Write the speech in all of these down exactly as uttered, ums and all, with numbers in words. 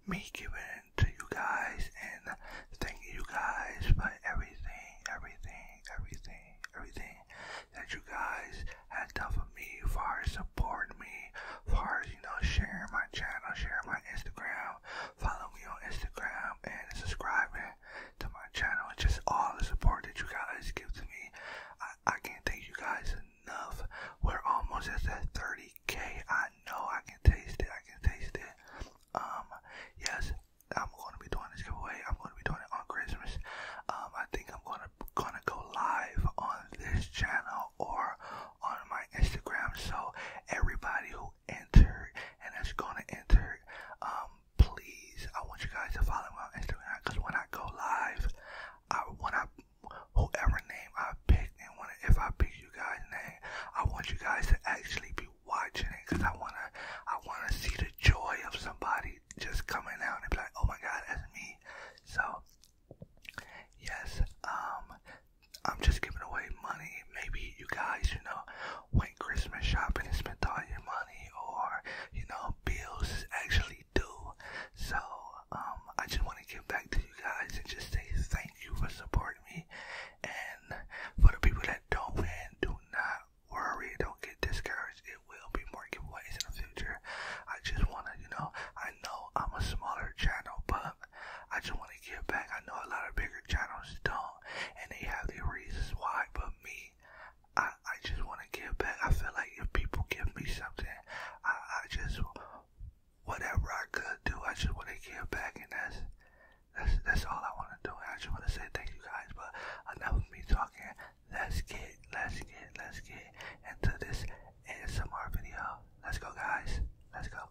me giving to you guys and thanking you guys for everything, everything, everything, everything that you guys have done for me, as far as supporting me, as far as, you know, sharing my channel, sharing my Instagram, follow me on Instagram, and subscribing to my channel, and just all the support that you guys give to me. I, I can't thank you guys enough. We're almost at that thirty K. I know, I can taste it, I can taste it. Um, yes, I'm going to be doing this giveaway. I'm going to be doing it on Christmas. Um, I think I'm going to gonna go live on this channel or on my Instagram. So everybody who entered and is going to enter, um, please, I want you guys to follow me on Instagram, because when I go live, I when I whoever name I pick, and when if I pick you guys' name, I want you guys to actually be watching it, because I wanna I wanna see the joy of somebody just coming out and be like, oh my god, that's me. So yes, um, I'm just giving away money. Maybe you guys, you know, went Christmas shopping and spent all your money, or, you know, bills is actually due. So um, I just want to give back to you guys and just say thank you for supporting me. And for the people that don't win, do not worry, don't get discouraged. It will be more giveaways in the future. I just want to, you know, I know I'm a smaller channel, but I just want to give back. I know a lot of bigger channels don't, and they have their reasons why, but me, I, I just want to give back. I feel like if people give me something, I, I just, whatever I could do, I just want to give back, and that's, that's, that's all I want to do. I just want to say thank you guys, but enough of me talking. Let's get, let's get, let's get into this A S M R video. Let's go, guys. Let's go.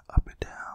up and down.